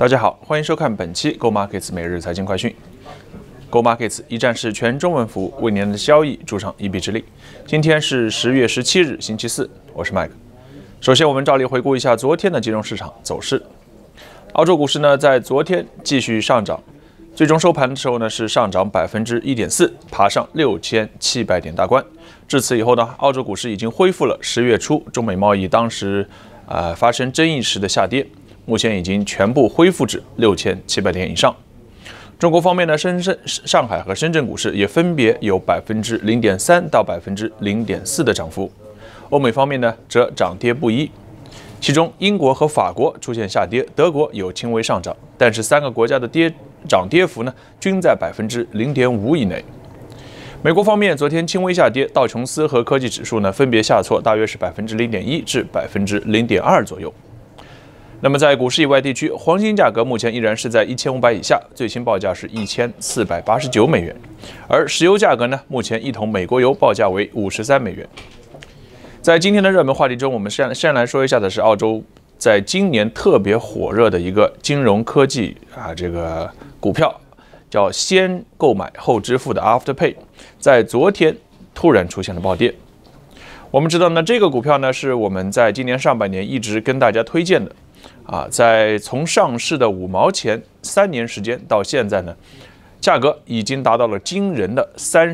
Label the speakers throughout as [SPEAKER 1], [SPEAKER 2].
[SPEAKER 1] 大家好，欢迎收看本期 gomarkets 每日财经快讯。gomarkets 一站式全中文服务，为您的交易助上一臂之力。今天是10月17日，星期四，我是 Mike。首先，我们照例回顾一下昨天的金融市场走势。澳洲股市呢，在昨天继续上涨，最终收盘的时候呢是上涨1.4%，爬上6700点大关。至此以后呢，澳洲股市已经恢复了10月初中美贸易当时发生争议时的下跌。目前已经全部恢复至6700点以上。中国方面呢，上海和深圳股市也分别有0.3%到0.4%的涨幅。欧美方面呢，则涨跌不一，其中英国和法国出现下跌，德国有轻微上涨，但是3个国家的涨跌幅呢，均在0.5%以内。美国方面，昨天轻微下跌，道琼斯和科技指数呢，分别下挫大约是0.1%至0.2%左右。那么在股市以外地区，黄金价格目前依然是在1500以下，最新报价是1489美元，而石油价格呢，目前1桶美国油报价为53美元。在今天的热门话题中，我们先来说一下的是澳洲在今年特别火热的一个金融科技这个股票，叫先购买后支付的 Afterpay， 在昨天突然出现了暴跌。我们知道呢，这个股票呢是我们在今年上半年一直跟大家推荐的。在从上市的5毛钱3年时间到现在呢，价格已经达到了惊人的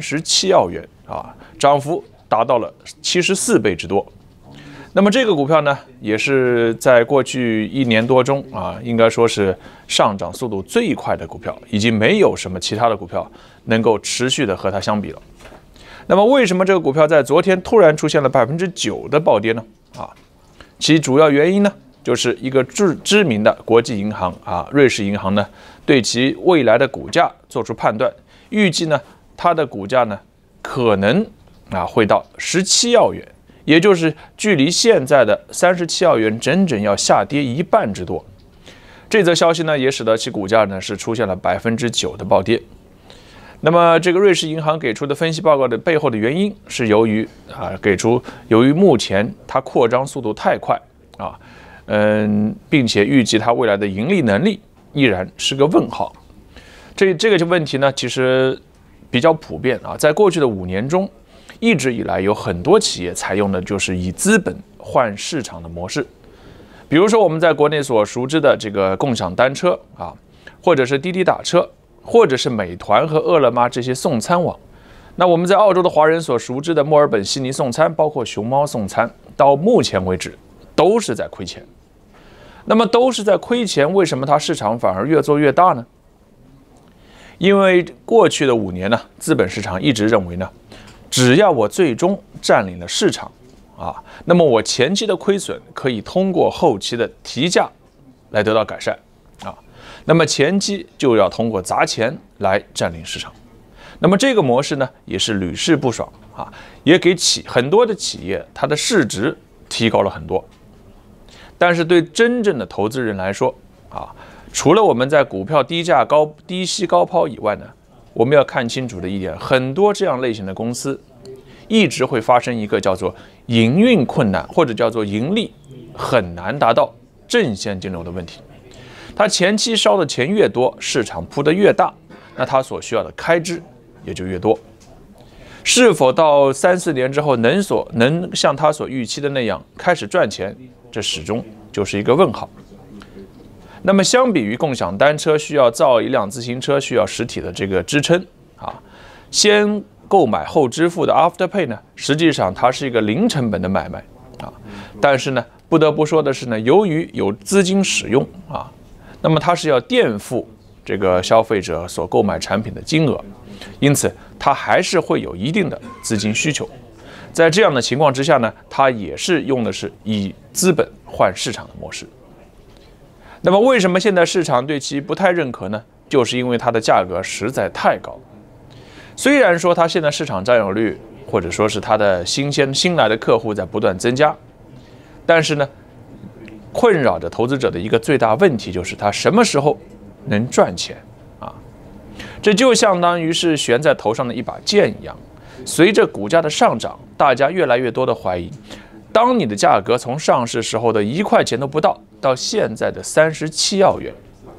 [SPEAKER 1] 37澳元涨幅达到了74倍之多。那么这个股票呢，也是在过去1年多中应该说是上涨速度最快的股票，已经没有什么其他的股票能够持续的和它相比了。那么为什么这个股票在昨天突然出现了9%的暴跌呢？其主要原因呢，就是一个知名的国际银行瑞士银行呢，对其未来的股价做出判断，预计呢，它的股价呢可能会到17澳元，也就是距离现在的37澳元整整要下跌1半之多。这则消息呢，也使得其股价呢是出现了9%的暴跌。那么这个瑞士银行给出的分析报告的背后的原因是由于由于目前它扩张速度太快并且预计它未来的盈利能力依然是个问号。这个问题呢，其实比较普遍在过去的5年中，一直以来有很多企业采用的就是以资本换市场的模式。比如说我们在国内所熟知的这个共享单车或者是滴滴打车，或者是美团和饿了么这些送餐网。那我们在澳洲的华人所熟知的墨尔本悉尼送餐，包括熊猫送餐，到目前为止都是在亏钱。那么都是在亏钱，为什么它市场反而越做越大呢？因为过去的5年呢，资本市场一直认为呢，只要我最终占领了市场那么我前期的亏损可以通过后期的提价来得到改善那么前期就要通过砸钱来占领市场。那么这个模式呢，也是屡试不爽也给很多的企业它的市值提高了很多。但是对真正的投资人来说除了我们在股票低吸高抛以外呢，我们要看清楚的一点，很多这样类型的公司一直会发生一个叫做营运困难，或者叫做盈利很难达到正现金流的问题。它前期烧的钱越多，市场铺得越大，那它所需要的开支也就越多。是否到3-4年之后能像他所预期的那样开始赚钱，这始终就是一个问号。那么相比于共享单车需要造一辆自行车需要实体的这个支撑先购买后支付的 Afterpay 呢，实际上它是一个零成本的买卖但是呢，不得不说的是呢，由于有资金使用那么它是要垫付这个消费者所购买产品的金额，因此它还是会有一定的资金需求。在这样的情况之下呢，它也是用的是以资本换市场的模式。那么为什么现在市场对其不太认可呢？就是因为它的价格实在太高。虽然说它现在市场占有率或者说是它的新来的客户在不断增加，但是呢，困扰着投资者的一个最大问题就是它什么时候能赚钱这就相当于是悬在头上的一把剑一样。随着股价的上涨，大家越来越多的怀疑，当你的价格从上市时候的1块钱都不到，到现在的37澳元，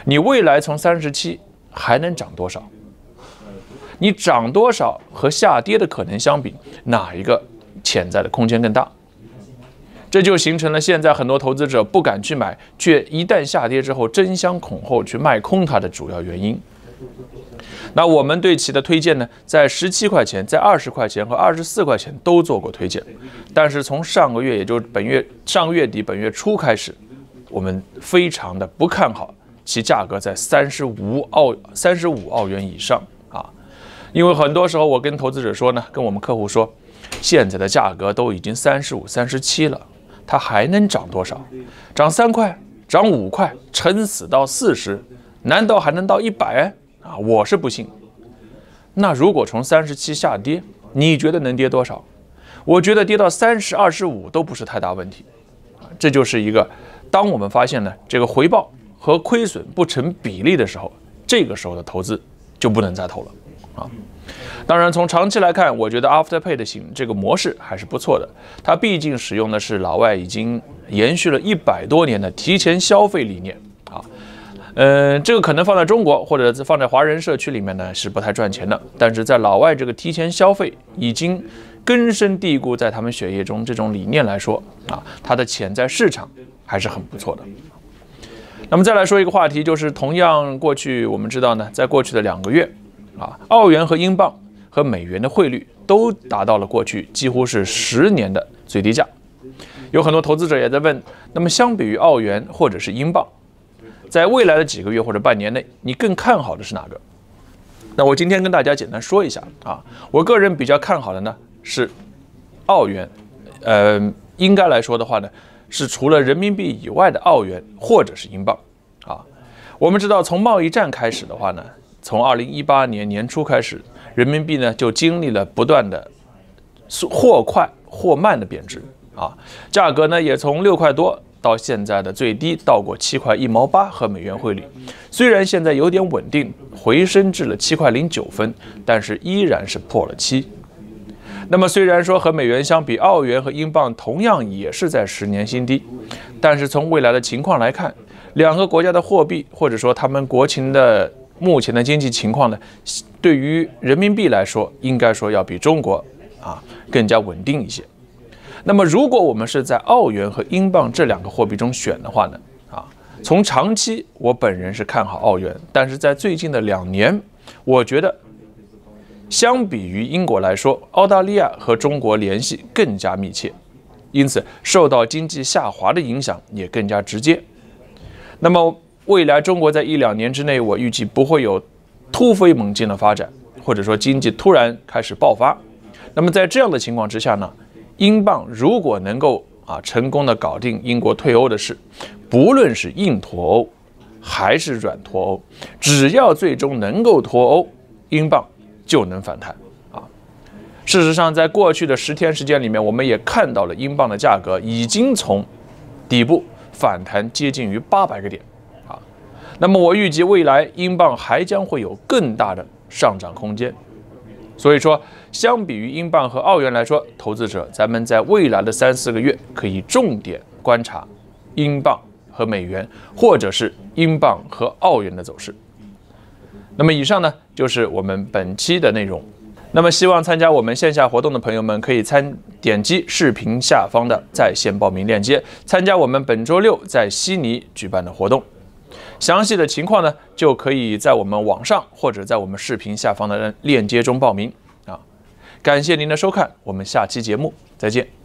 [SPEAKER 1] 你未来从37还能涨多少？你涨多少和下跌的可能相比，哪一个潜在的空间更大？这就形成了现在很多投资者不敢去买，却一旦下跌之后争相恐后去卖空它的主要原因。那我们对其的推荐呢，在17块钱、在20块钱和24块钱都做过推荐，但是从上个月，也就是上个月底、本月初开始，我们非常的不看好其价格在35澳元以上啊，因为很多时候我跟投资者说呢，跟我们客户说，现在的价格都已经35、37了，它还能涨多少？涨3块、涨5块，撑死到40，难道还能到100？啊，我是不信。那如果从37下跌，你觉得能跌多少？我觉得跌到30、25都不是太大问题。这就是一个，当我们发现呢这个回报和亏损不成比例的时候，这个时候的投资就不能再投了啊。当然，从长期来看，我觉得 Afterpay 的这个模式还是不错的。它毕竟使用的是老外已经延续了100多年的提前消费理念啊。这个可能放在中国或者放在华人社区里面呢是不太赚钱的，但是在老外这个提前消费已经根深蒂固在他们血液中，这种理念来说啊，它的潜在市场还是很不错的。那么再来说一个话题，就是同样过去我们知道呢，在过去的2个月啊，澳元和英镑和美元的汇率都达到了过去几乎是10年的最低价。有很多投资者也在问，那么相比于澳元或者是英镑，在未来的几个月或者半年内，你更看好的是哪个？那我今天跟大家简单说一下啊，我个人比较看好的呢是澳元，应该来说的话呢，是除了人民币以外的澳元或者是英镑啊。我们知道，从贸易战开始的话呢，从2018年年初开始，人民币呢就经历了不断的或快或慢的贬值啊，价格呢也从6块多到现在的最低到过7块1毛8和美元汇率，虽然现在有点稳定，回升至了7块09分，但是依然是破了7。那么虽然说和美元相比，澳元和英镑同样也是在10年新低，但是从未来的情况来看，两个国家的货币或者说他们国情的目前的经济情况呢，对于人民币来说，应该说要比中国啊更加稳定一些。那么如果我们是在澳元和英镑这2个货币中选的话呢，从长期我本人是看好澳元，但是在最近的2年，我觉得相比于英国来说，澳大利亚和中国联系更加密切，因此受到经济下滑的影响也更加直接。那么未来中国在1、2年之内，我预计不会有突飞猛进的发展，或者说经济突然开始爆发。那么在这样的情况之下呢，英镑如果能够成功的搞定英国退欧的事，不论是硬脱欧还是软脱欧，只要最终能够脱欧，英镑就能反弹啊。事实上，在过去的10天时间里面，我们也看到了英镑的价格已经从底部反弹接近于800个点啊。那么我预计未来英镑还将会有更大的上涨空间。所以说，相比于英镑和澳元来说，投资者咱们在未来的3、4个月可以重点观察英镑和美元，或者是英镑和澳元的走势。那么以上呢，就是我们本期的内容。那么希望参加我们线下活动的朋友们，可以点击视频下方的在线报名链接，参加我们本周6在悉尼举办的活动。详细的情况呢，就可以在我们网上或者在我们视频下方的链接中报名啊。感谢您的收看，我们下期节目再见。